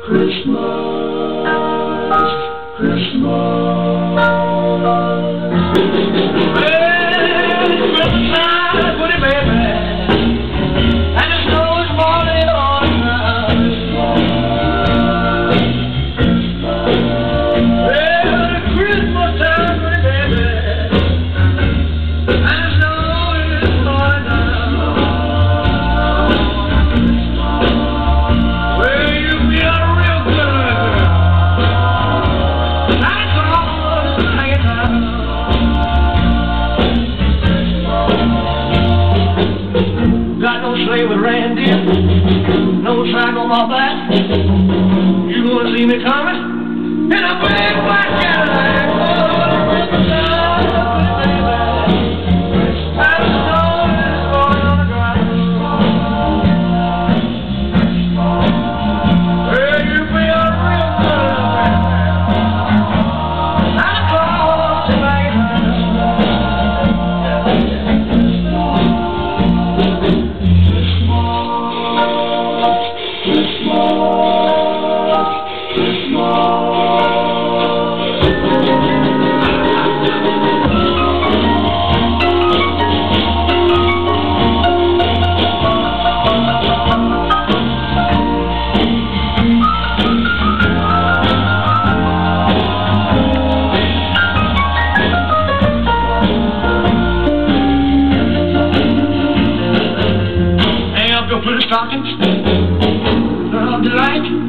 Christmas, Christmas. Well, it's Christmas time, put it, baby. I just know it's morning on time. Well, it's Christmas time, put it, baby. I just know it's morning time. Well, you be a real good girl. That's all I'm hanging out. Got no sleigh with reindeer, no sack on my back. You gonna see me coming in a big black Cadillac. Oh, Christmas time, baby. I just know it's going on the ground. Well, you be a real good girl. Santa Claus is hanging out. Hang up your pretty stockings of delight.